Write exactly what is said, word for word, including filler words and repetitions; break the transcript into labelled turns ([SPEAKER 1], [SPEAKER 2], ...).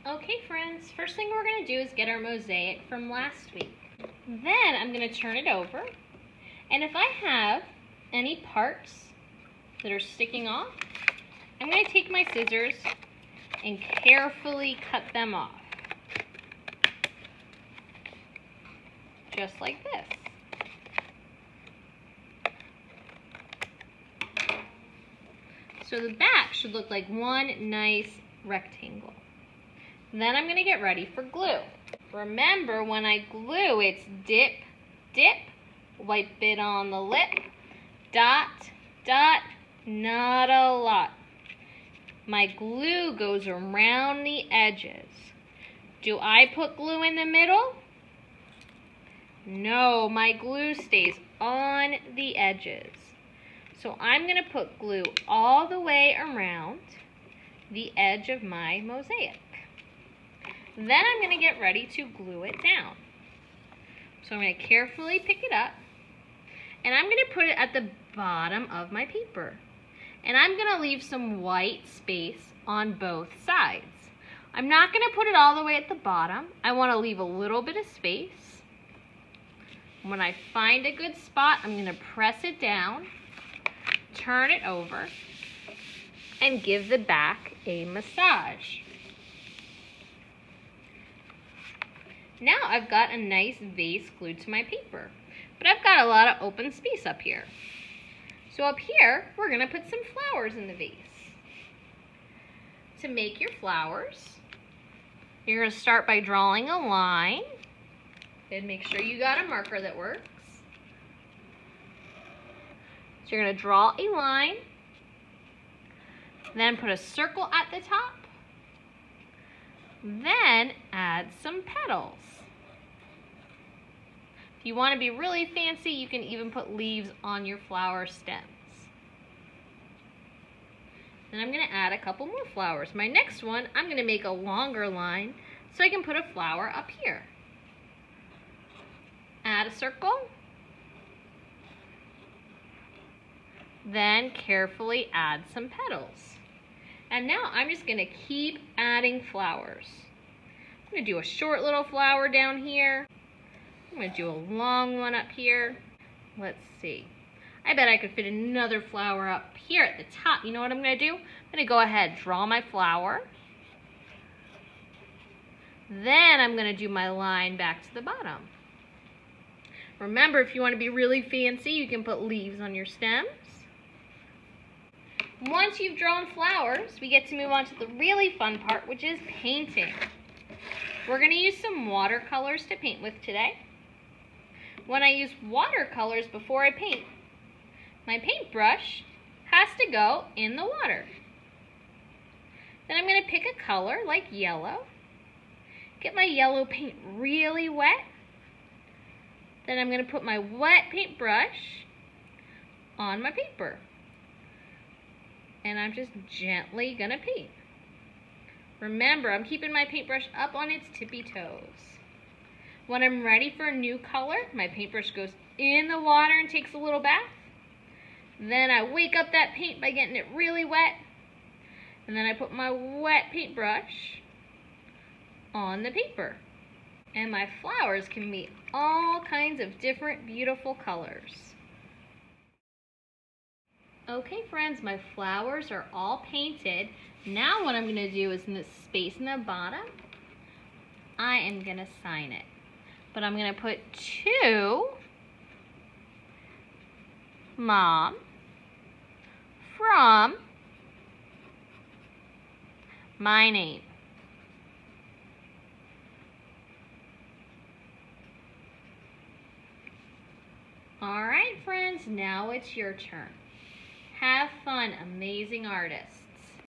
[SPEAKER 1] Okay friends, first thing we're going to do is get our mosaic from last week. Then I'm going to turn it over, and if I have any parts that are sticking off, I'm going to take my scissors and carefully cut them off. Just like this. So the back should look like one nice rectangle. Then I'm going to get ready for glue. Remember, when I glue, it's dip, dip, wipe it on the lip, dot, dot, not a lot. My glue goes around the edges. Do I put glue in the middle? No, my glue stays on the edges. So I'm going to put glue all the way around the edge of my mosaic. Then I'm going to get ready to glue it down. So I'm going to carefully pick it up, and I'm going to put it at the bottom of my paper. And I'm going to leave some white space on both sides. I'm not going to put it all the way at the bottom. I want to leave a little bit of space. When I find a good spot, I'm going to press it down, turn it over, and give the back a massage. Now I've got a nice vase glued to my paper, but I've got a lot of open space up here. So up here, we're going to put some flowers in the vase. To make your flowers, you're going to start by drawing a line, and make sure you got a marker that works. So you're going to draw a line, then put a circle at the top, then add some petals. If you want to be really fancy, you can even put leaves on your flower stems. Then I'm going to add a couple more flowers. My next one, I'm going to make a longer line so I can put a flower up here. Add a circle. Then carefully add some petals. And now I'm just going to keep adding flowers. I'm going to do a short little flower down here. I'm going to do a long one up here. Let's see. I bet I could fit another flower up here at the top. You know what I'm going to do? I'm going to go ahead, draw my flower. Then I'm going to do my line back to the bottom. Remember, if you want to be really fancy, you can put leaves on your stems. Once you've drawn flowers, we get to move on to the really fun part, which is painting. We're going to use some watercolors to paint with today. When I use watercolors before I paint, my paintbrush has to go in the water. Then I'm going to pick a color like yellow, get my yellow paint really wet. Then I'm going to put my wet paintbrush on my paper. And I'm just gently going to paint. Remember, I'm keeping my paintbrush up on its tippy toes. When I'm ready for a new color, my paintbrush goes in the water and takes a little bath. Then I wake up that paint by getting it really wet. And then I put my wet paintbrush on the paper. And my flowers can be all kinds of different beautiful colors. Okay friends, my flowers are all painted. Now what I'm going to do is in the space in the bottom, I am going to sign it. But I'm going to put to Mom from my name. All right friends, now it's your turn. Have fun, amazing artists.